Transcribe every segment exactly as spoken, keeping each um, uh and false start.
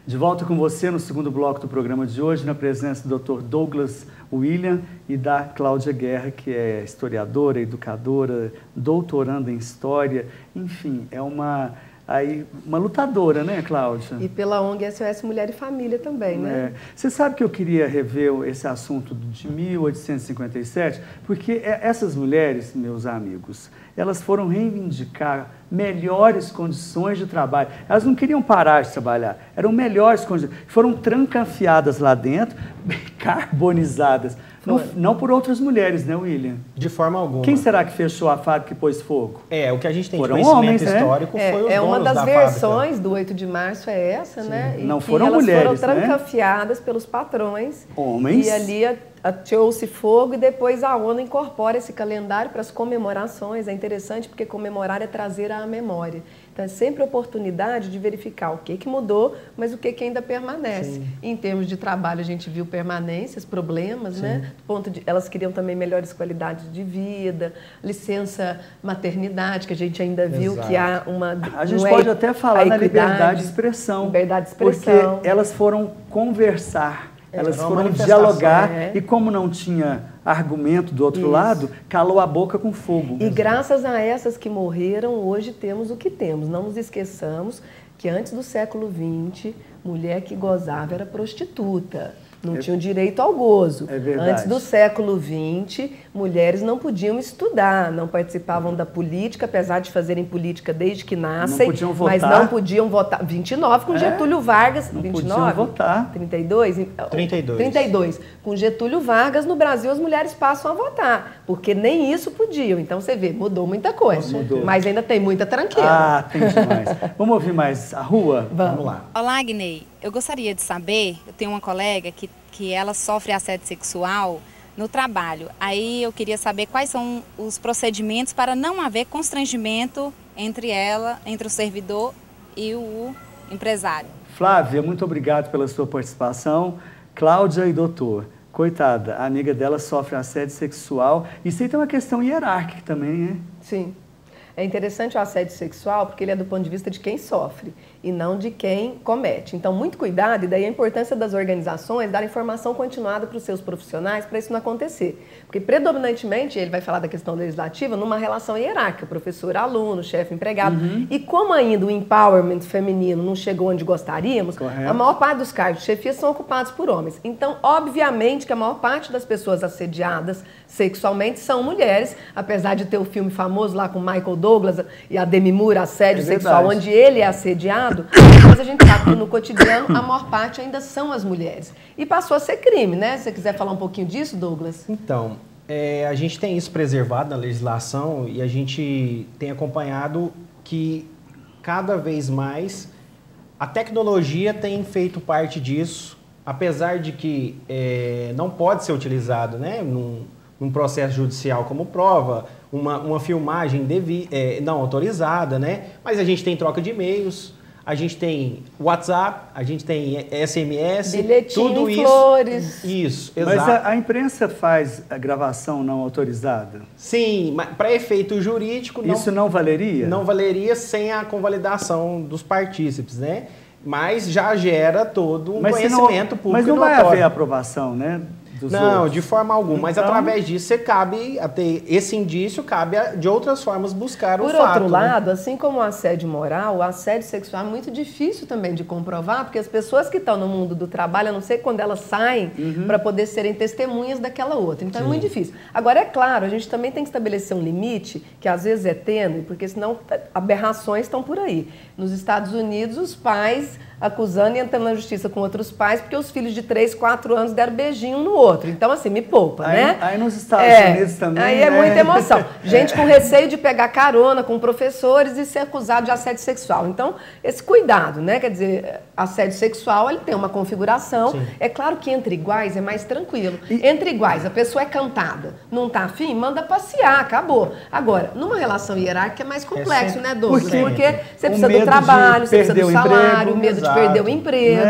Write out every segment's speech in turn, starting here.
De volta com você no segundo bloco do programa de hoje, na presença do doutor Douglas William e da Cláudia Guerra, que é historiadora, educadora, doutoranda em História, enfim, é uma, aí, uma lutadora, né, Cláudia? E pela O N G S O S Mulher e Família também, né? É. Você sabe que eu queria rever esse assunto de mil oitocentos e cinquenta e sete, porque essas mulheres, meus amigos, elas foram reivindicar melhores condições de trabalho. Elas não queriam parar de trabalhar, eram melhores condições. Foram trancafiadas lá dentro, carbonizadas. Não, não por outras mulheres, né, William? De forma alguma. Quem será que fechou a fábrica e pôs fogo? É, o que a gente tem foram de conhecimento homens, histórico né? foi os É, é uma donos das da versões fábrica. do oito de março é essa, Sim. né? E não que foram elas mulheres, foram né? trancafiadas pelos patrões. Homens. E ali ateou-se fogo e depois a ONU incorpora esse calendário para as comemorações. É interessante porque comemorar é trazer à memória. Então é sempre oportunidade de verificar o que, que mudou, mas o que, que ainda permanece. Sim. Em termos de trabalho a gente viu permanências, problemas, Sim. né? Do ponto de, elas queriam também melhores qualidades de vida, licença maternidade, que a gente ainda viu Exato. que há uma... A gente pode é, até falar na liberdade de expressão. Liberdade de expressão. Porque elas foram conversar. Elas é foram dialogar é. e como não tinha argumento do outro Isso. lado, calou a boca com fogo. E graças a essas que morreram, hoje temos o que temos. Não nos esqueçamos que antes do século vinte, mulher que gozava era prostituta. Não é, tinham direito ao gozo. É verdade. Antes do século vinte, mulheres não podiam estudar, não participavam da política, apesar de fazerem política desde que nascem. Não podiam votar. Mas não podiam votar. vinte e nove com é, Getúlio Vargas. Não vinte e nove? podiam votar. trinta e dois? trinta e dois. trinta e dois. Com Getúlio Vargas, no Brasil, as mulheres passam a votar, porque nem isso podiam. Então, você vê, mudou muita coisa. Mudou. Mas ainda tem muita tranqueira. Ah, tem demais. Vamos ouvir mais a Rua? Vamos, Vamos lá. Olá, Agnei. Eu gostaria de saber, eu tenho uma colega que, que ela sofre assédio sexual no trabalho. Aí eu queria saber quais são os procedimentos para não haver constrangimento entre ela, entre o servidor e o empresário. Flávia, muito obrigado pela sua participação. Cláudia e doutor, coitada, a amiga dela sofre assédio sexual. Isso aí tem uma questão hierárquica também, né? Sim. É interessante o assédio sexual porque ele é do ponto de vista de quem sofre e não de quem comete. Então, muito cuidado, e daí a importância das organizações dar informação continuada para os seus profissionais para isso não acontecer. Porque, predominantemente, ele vai falar da questão legislativa numa relação hierárquica, professor-aluno, chefe-empregado. Uhum. E como ainda o empowerment feminino não chegou onde gostaríamos, Correto. A maior parte dos cargos de chefia são ocupados por homens. Então, obviamente que a maior parte das pessoas assediadas sexualmente são mulheres, apesar de ter o filme famoso lá com Michael Douglas e a Demi Moore, Assédio é Sexual, onde ele é assediado, mas a gente sabe que no cotidiano a maior parte ainda são as mulheres. E passou a ser crime, né? Se você quiser falar um pouquinho disso, Douglas? Então, é, a gente tem isso preservado na legislação e a gente tem acompanhado que cada vez mais a tecnologia tem feito parte disso, apesar de que é, não pode ser utilizado, né, num, num processo judicial como prova, uma, uma filmagem devi, é, não autorizada, né? Mas a gente tem troca de e-mails, a gente tem WhatsApp, a gente tem S M S, bilhetinho, tudo isso. Flores. Isso, exato. Mas a, a imprensa faz a gravação não autorizada? Sim, mas para efeito jurídico... Não, isso não valeria? Não valeria sem a convalidação dos partícipes, né? Mas já gera todo um mas conhecimento não, público. Mas não vai haver aprovação, né? Não, outros. de forma alguma. Então, mas através disso, você cabe, até esse indício, cabe a, de outras formas buscar o Por fato. Por outro lado, né? assim como o assédio moral, o assédio sexual é muito difícil também de comprovar, porque as pessoas que estão no mundo do trabalho, a não ser quando elas saem, uhum. para poder serem testemunhas daquela outra. Então, Sim. é muito difícil. Agora, é claro, a gente também tem que estabelecer um limite, que às vezes é tênue, porque senão aberrações estão por aí. Nos Estados Unidos, os pais acusando e entrando na justiça com outros pais, porque os filhos de três, quatro anos deram beijinho um no outro. Então, assim, me poupa, aí, né? Aí nos Estados é, Unidos também, Aí né? é muita emoção. Gente é. com receio de pegar carona com professores e ser acusado de assédio sexual. Então, esse cuidado, né? Quer dizer, assédio sexual, ele tem uma configuração. Sim. É claro que entre iguais é mais tranquilo. E... Entre iguais, a pessoa é cantada, não tá afim, manda passear, acabou. Agora, numa relação hierárquica é mais complexo, é né, Douglas? Porque, porque você precisa do trabalho, você precisa do salário, o medo de perder o emprego. Né?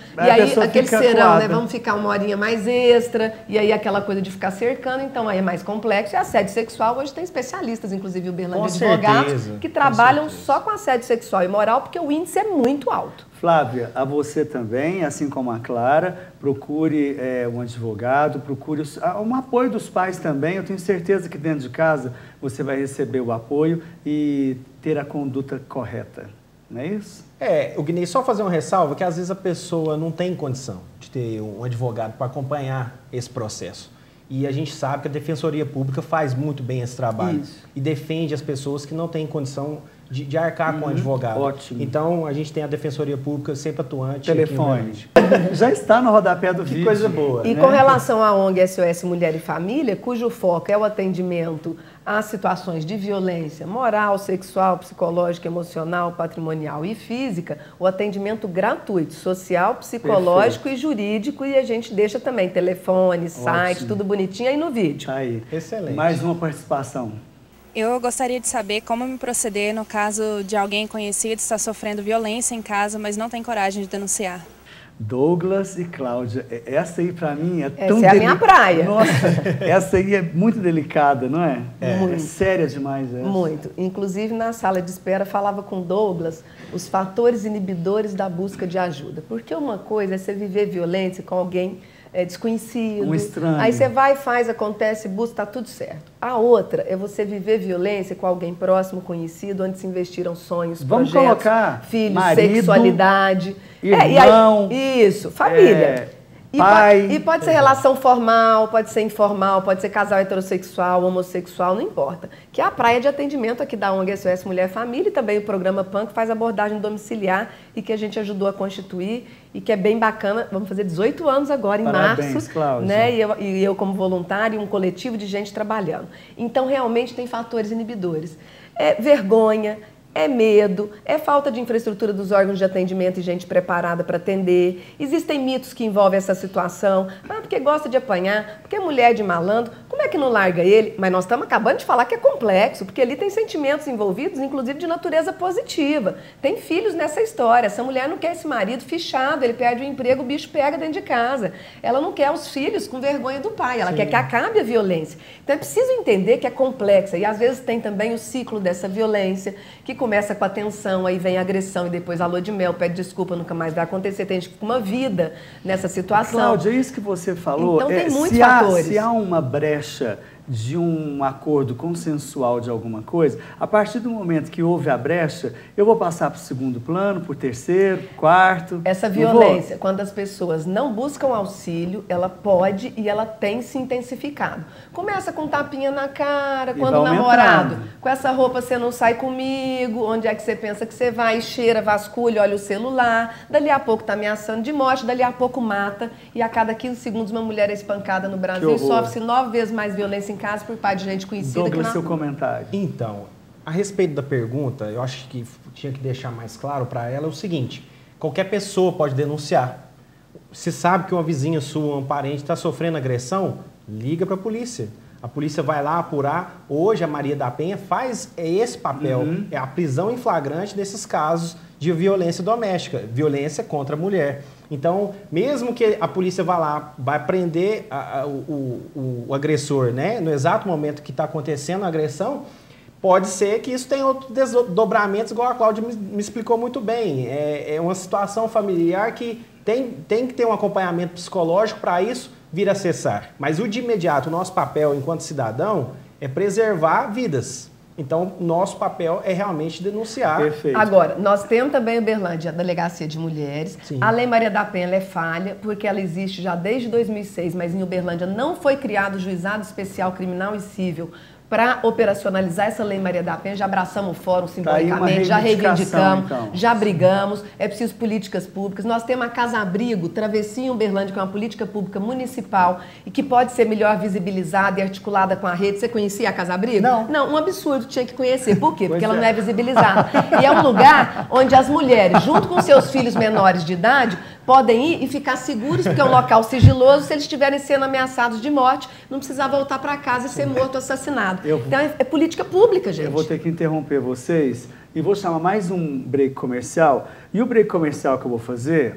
E aí aquele serão, acuada. né? Vamos ficar uma horinha mais extra, e aí aquela coisa de ficar cercando, então aí é mais complexo. E assédio sexual, hoje tem especialistas, inclusive o Uberlândia Advogados, certeza, que trabalham certeza. só com assédio sexual e moral, porque o índice é muito alto. Flávia, a você também, assim como a Clara, procure é, um advogado, procure os, um apoio dos pais também. Eu tenho certeza que dentro de casa você vai receber o apoio e ter a conduta correta, não é isso? É, o Guinei, só fazer uma ressalva que às vezes a pessoa não tem condição de ter um advogado para acompanhar esse processo. E a gente sabe que a Defensoria Pública faz muito bem esse trabalho. Isso. E defende as pessoas que não têm condição de, de arcar Uhum, com o advogado. ótimo. Então, a gente tem a Defensoria Pública sempre atuante. Telefone. Já está no rodapé do Que vídeo. coisa boa. E né? com relação à O N G S O S Mulher e Família, cujo foco é o atendimento a situações de violência moral, sexual, psicológica, emocional, patrimonial e física, o atendimento gratuito, social, psicológico Perfeito. e jurídico, e a gente deixa também telefone, site, Ótimo. tudo bonitinho aí no vídeo. Tá aí. Excelente. Mais uma participação. Eu gostaria de saber como me proceder no caso de alguém conhecido estar sofrendo violência em casa, mas não tem coragem de denunciar. Douglas e Cláudia, essa aí pra mim é Essa tão é a minha deli- praia. Nossa, essa aí é muito delicada, não é? É, Muito. é séria demais essa. Muito. Inclusive, na sala de espera, falava com Douglas os fatores inibidores da busca de ajuda. Porque uma coisa é você viver violência com alguém é, desconhecido. Um estranho. Aí você vai, faz, acontece, busca, tá tudo certo. A outra é você viver violência com alguém próximo, conhecido, onde se investiram sonhos, Vamos projetos, colocar filhos, marido, sexualidade. irmão, É, e aí, isso, família. é, E, pai. pode, e pode ser relação formal, pode ser informal, pode ser casal heterossexual, homossexual, não importa. Que é a praia de atendimento aqui da O N G S O S Mulher e Família e também o programa P A N, que faz abordagem domiciliar e que a gente ajudou a constituir e que é bem bacana. Vamos fazer dezoito anos agora, em Parabéns, março. Cláudia. Né? E eu, e eu como voluntária e um coletivo de gente trabalhando. Então, realmente tem fatores inibidores. É vergonha, é medo, é falta de infraestrutura dos órgãos de atendimento e gente preparada para atender. Existem mitos que envolvem essa situação. Ah, porque gosta de apanhar, porque é mulher de malandro, como é que não larga ele? Mas nós estamos acabando de falar que é complexo, porque ali tem sentimentos envolvidos, inclusive de natureza positiva. Tem filhos nessa história. Essa mulher não quer esse marido fichado, ele perde o emprego, o bicho pega dentro de casa. Ela não quer os filhos com vergonha do pai, ela Sim. quer que acabe a violência. Então é preciso entender que é complexa e às vezes tem também o ciclo dessa violência, que começa com a tensão, aí vem a agressão e depois a lua de mel, pede desculpa, nunca mais vai acontecer. Tem gente que fica uma vida nessa situação. Cláudia, isso que você falou, Então, tem é, muitos se, há, fatores. se há uma brecha de um acordo consensual de alguma coisa, a partir do momento que houve a brecha, eu vou passar para o segundo plano, para o terceiro, quarto. Essa não violência, quando as pessoas não buscam auxílio, ela pode e ela tem se intensificado. Começa com tapinha na cara, E quando o vai namorado, aumentando. com essa roupa você não sai comigo, onde é que você pensa que você vai, cheira, vasculha, olha o celular, dali a pouco tá ameaçando de morte, dali a pouco mata, e a cada quinze segundos uma mulher é espancada no Brasil e horror. sofre-se nove vezes mais violência em casa por parte de gente conhecida Douglas, que na seu rua. comentário. Então, a respeito da pergunta, eu acho que tinha que deixar mais claro para ela o seguinte: qualquer pessoa pode denunciar. Se sabe que uma vizinha sua, um parente está sofrendo agressão, liga para a polícia. A polícia vai lá apurar. Hoje a Maria da Penha faz esse papel, Uhum. é a prisão em flagrante desses casos de violência doméstica, violência contra a mulher. Então, mesmo que a polícia vá lá, vai prender a, a, o, o, o agressor, né, no exato momento que está acontecendo a agressão, pode ser que isso tenha outros desdobramentos, igual a Cláudia me, me explicou muito bem. É, é uma situação familiar que tem, tem que ter um acompanhamento psicológico para isso vir a cessar. Mas o de imediato, o nosso papel enquanto cidadão é preservar vidas. Então, nosso papel é realmente denunciar. Perfeito. Agora, nós temos também em Uberlândia a Delegacia de Mulheres. Sim. A Lei Maria da Penha ela é falha, porque ela existe já desde dois mil e seis, mas em Uberlândia não foi criado o Juizado Especial Criminal e Cível para operacionalizar essa Lei Maria da Penha. Já abraçamos o fórum Tá aí uma simbolicamente, já reivindicação, reivindicamos, então. já brigamos. É preciso políticas públicas. Nós temos a Casa Abrigo, Travessia em Uberlândia, que é uma política pública municipal e que pode ser melhor visibilizada e articulada com a rede. Você conhecia a Casa Abrigo? Não. Não, um absurdo, tinha que conhecer. Por quê? Porque Pois ela é. não é visibilizada. E é um lugar onde as mulheres, junto com seus filhos menores de idade, podem ir e ficar seguros, porque é um local sigiloso. Se eles estiverem sendo ameaçados de morte, não precisar voltar para casa e ser morto, assassinado. Eu- Então é, é política pública, gente. Eu vou ter que interromper vocês e vou chamar mais um break comercial. E o break comercial que eu vou fazer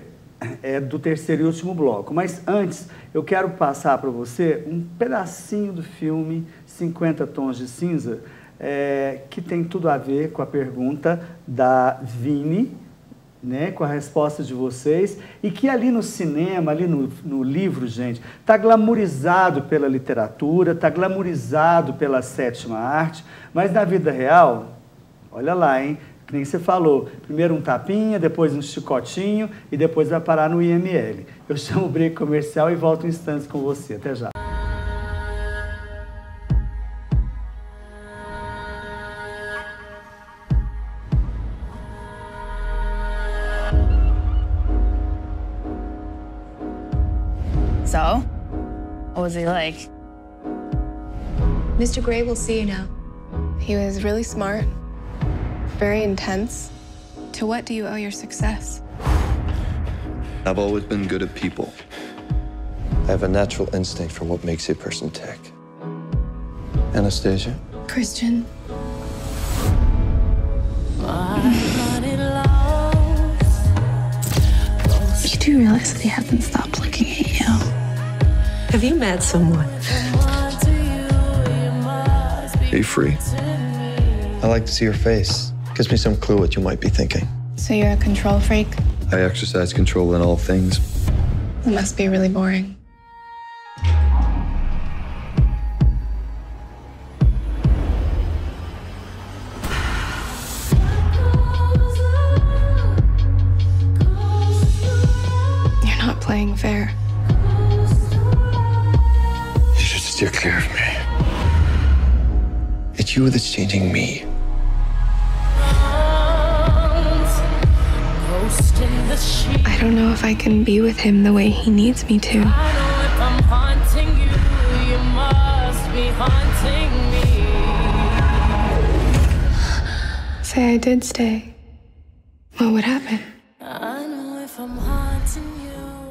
é do terceiro e último bloco. Mas antes, eu quero passar para você um pedacinho do filme cinquenta Tons de Cinza, é, que tem tudo a ver com a pergunta da Vini, né, com a resposta de vocês, e que ali no cinema, ali no, no livro, gente, está glamourizado pela literatura, está glamourizado pela sétima arte, mas na vida real, olha lá, hein? Que nem você falou, primeiro um tapinha, depois um chicotinho e depois vai parar no I M L. Eu chamo o break comercial e volto em instantes com você. Até já. So, what was he like? Mister Gray will see you now. He was really smart, very intense. To what do you owe your success? I've always been good at people. I have a natural instinct for what makes a person tick. Anastasia? Christian. You do realize that he hasn't stopped looking at you. Have you met someone? Are you free? I like to see your face. Gives me some clue what you might be thinking. So you're a control freak? I exercise control in all things. It must be really boring. You're not playing fair. You should steer clear of me. It's you that's changing me. I don't know if I can be with him the way he needs me to. Say I did stay. What would happen? I know if I'm haunting you.